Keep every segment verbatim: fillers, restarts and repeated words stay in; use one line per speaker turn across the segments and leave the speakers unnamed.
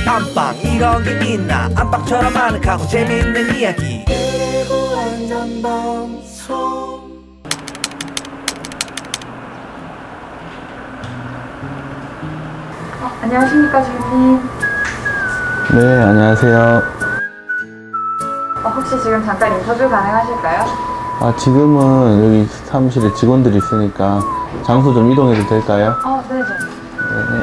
안방 이런 게 있나 안방처럼 아늑하고 재미있는 이야기 그리고 안전방송.
어, 안녕하십니까 주인님.
네, 안녕하세요.
어, 혹시 지금 잠깐 인터뷰 가능하실까요?
아, 지금은 여기 사무실에 직원들이 있으니까 장소 좀 이동해도 될까요?
어, 네네.
네.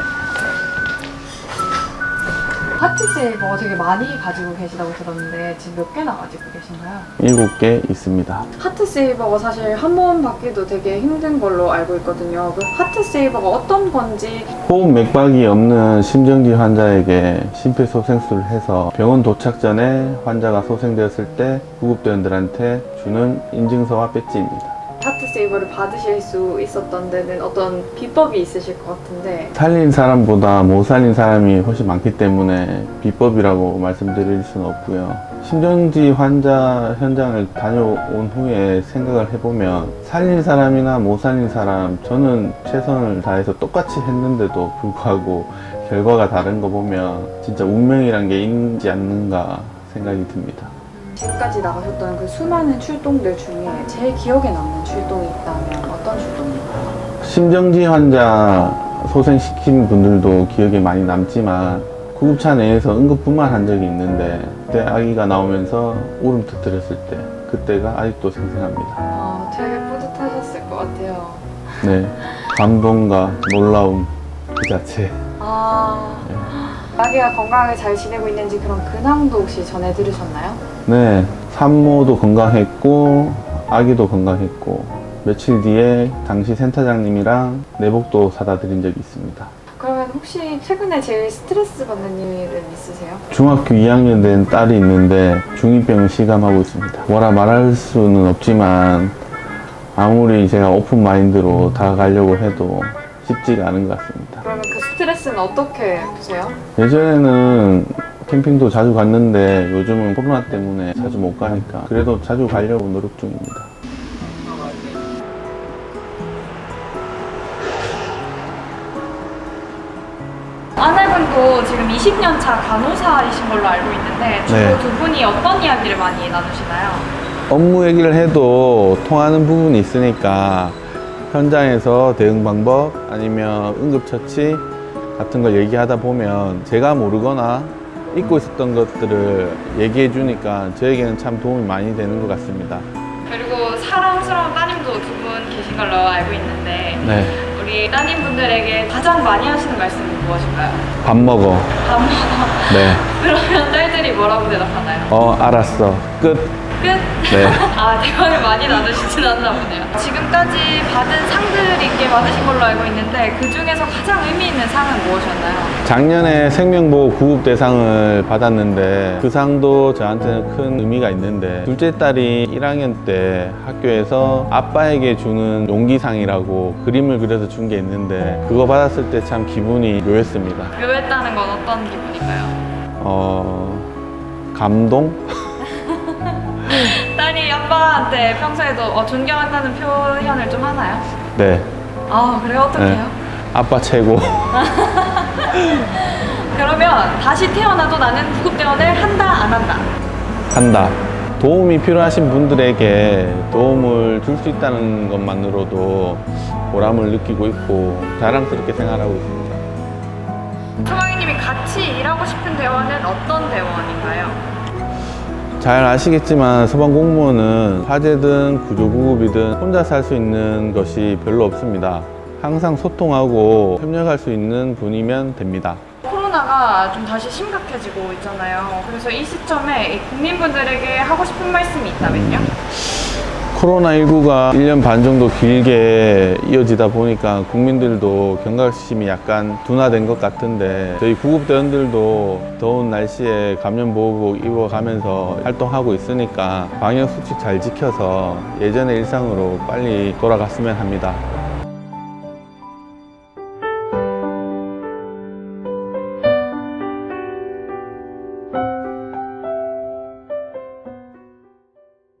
하트세이버 되게 많이 가지고 계시다고 들었는데 지금 몇 개나 가지고 계신가요?
일곱 개 있습니다.
하트세이버가 사실 한 번 받기도 되게 힘든 걸로 알고 있거든요. 그 하트세이버가 어떤 건지.
호흡 맥박이 없는 심정지 환자에게 심폐소생술을 해서 병원 도착 전에 환자가 소생되었을 때 구급대원들한테 주는 인증서와 배지입니다.
하트세이버를 받으실 수 있었던 데는 어떤 비법이 있으실 것 같은데.
살린 사람보다 못 살린 사람이 훨씬 많기 때문에 비법이라고 말씀드릴 수는 없고요. 심정지 환자 현장을 다녀온 후에 생각을 해보면 살린 사람이나 못 살린 사람, 저는 최선을 다해서 똑같이 했는데도 불구하고 결과가 다른 거 보면 진짜 운명이란 게 있지 않는가 생각이 듭니다.
지금까지 나가셨던 그 수많은 출동들 중에 제일 기억에 남는 출동이 있다면 어떤 출동인가요?
심정지 환자 소생시킨 분들도 기억에 많이 남지만 구급차 내에서 응급분만한 적이 있는데 그때 아기가 나오면서 울음 터뜨렸을 때 그때가 아직도 생생합니다.
아, 되게 뿌듯하셨을 것 같아요.
네, 감동과 놀라움 그 자체.
아,
네.
아기가 건강하게 잘 지내고 있는지 그런 근황도 혹시 전해 들으셨나요?
네, 산모도 건강했고 아기도 건강했고 며칠 뒤에 당시 센터장님이랑 내복도 사다 드린 적이 있습니다.
그러면 혹시 최근에 제일 스트레스 받는 일은 있으세요?
중학교 이 학년 된 딸이 있는데 중이병을 실감하고 있습니다. 뭐라 말할 수는 없지만 아무리 제가 오픈 마인드로 다가가려고 해도 쉽지가 않은 것 같습니다.
그러면 그 스트레스는 어떻게 푸세요?
예전에는 캠핑도 자주 갔는데 요즘은 코로나 때문에 자주 못 가니까 그래도 자주 가려고 노력 중입니다.
아내분도 지금 이십 년 차 간호사이신 걸로 알고 있는데 주로
네.
두 분이 어떤 이야기를 많이 나누시나요?
업무 얘기를 해도 통하는 부분이 있으니까 현장에서 대응 방법 아니면 응급처치 같은 걸 얘기하다 보면 제가 모르거나 잊고 있었던 것들을 얘기해 주니까 저에게는 참 도움이 많이 되는 것 같습니다.
그리고 사랑스러운 따님도 두 분 계신 걸로 알고 있는데
네,
우리 따님분들에게 가장 많이 하시는 말씀은 무엇일까요?
밥 먹어.
밥 먹어.
네.
그러면 딸들이 뭐라고 대답하나요?
어, 알았어. 끝.
끝?
네.
아, 대화를 많이 나누시진 않나 보네요. 지금까지 받은 상들이 꽤 많으신 걸로 알고 있는데 그 중에서 가장 의미 있는 상은 무엇이었나요?
작년에 생명보호 구급대상을 받았는데 그 상도 저한테는 큰 의미가 있는데 둘째 딸이 일 학년 때 학교에서 아빠에게 주는 용기상이라고 그림을 그려서 준 게 있는데 그거 받았을 때 참 기분이 묘했습니다.
묘했다는 건 어떤 기분인가요?
어... 감동?
딸이 아빠한테 평소에도 어, 존경한다는 표현을 좀 하나요?
네.
아, 그래요? 어떡해요?
네. 아빠 최고.
그러면 다시 태어나도 나는 구급대원을 한다, 안 한다?
한다. 도움이 필요하신 분들에게 도움을 줄 수 있다는 것만으로도 보람을 느끼고 있고 자랑스럽게 생활하고 있습니다.
소방이님이 같이 일하고 싶은 대원은 어떤 대원인가요?
잘 아시겠지만 소방공무원은 화재든 구조구급이든 혼자서 할 수 있는 것이 별로 없습니다. 항상 소통하고 협력할 수 있는 분이면 됩니다.
코로나가 좀 다시 심각해지고 있잖아요. 그래서 이 시점에 국민분들에게 하고 싶은 말씀이 있다면요?
코로나 십구가 일 년 반 정도 길게 이어지다 보니까 국민들도 경각심이 약간 둔화된 것 같은데 저희 구급대원들도 더운 날씨에 감염보호복 입어가면서 활동하고 있으니까 방역수칙 잘 지켜서 예전의 일상으로 빨리 돌아갔으면 합니다.